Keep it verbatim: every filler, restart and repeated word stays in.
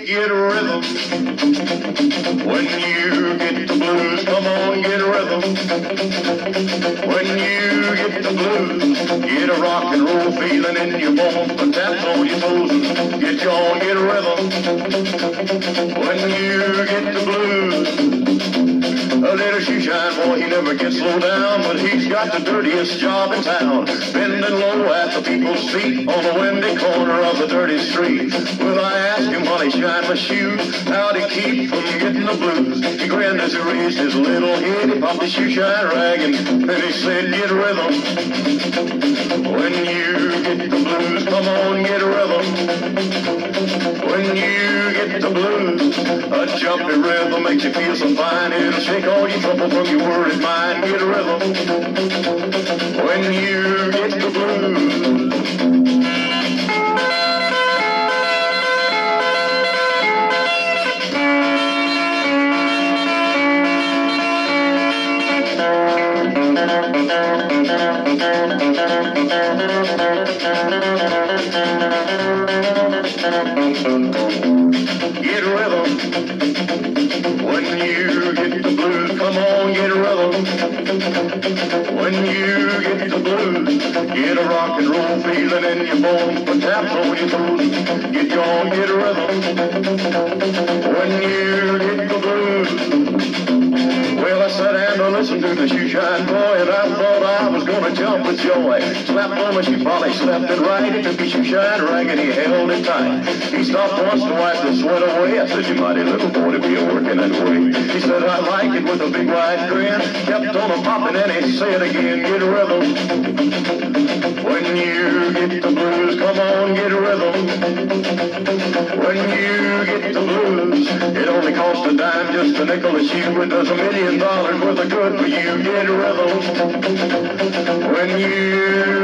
get rhythm. When you get the blues, come on, get rhythm. When you get the blues, get a rock and roll feeling in your bones, put taps on your toes and get you on, get rhythm. When you get the blues, a little shoe shine boy, he never gets slowed down, but he's got the dirtiest job in town, bending low at the people's feet on the windy corner of the dirty street. Well, I asked him while he shined my shoes, how'd he keep from getting the blues? He grinned as he raised his little head, he popped his shoe shine rag, and then he said, get rhythm. When you get the blues, come on, get rhythm. When you get the blues, a jumpy rhythm makes you feel so fine, it'll shake all your trouble from your worried mind. Get a rhythm. When you get the blues. Get rhythm. When you get the blues, come on, get rhythm. When you get the blues, get a rock and roll feeling in your bones, put taps on your toes, get you on, get rhythm. When you get the blues. Well, I sat down to listen to the shoe shine boy, and I thought I was gonna jump with joy. Slapped on my shoe polish, left and right, he took his shoe shine rag and he held it tight. He stopped once to wipe the sweat away. I said, you mighty little boy to be a working that way. He said, I like it with a big wide grin. Kept on a popping and he said again, get rhythm. When you get the blues, come on, get rhythm. When you get the blues, it only costs a dime, just a nickel a shoe. It does a million dollars worth of good for you. Get rhythm. When you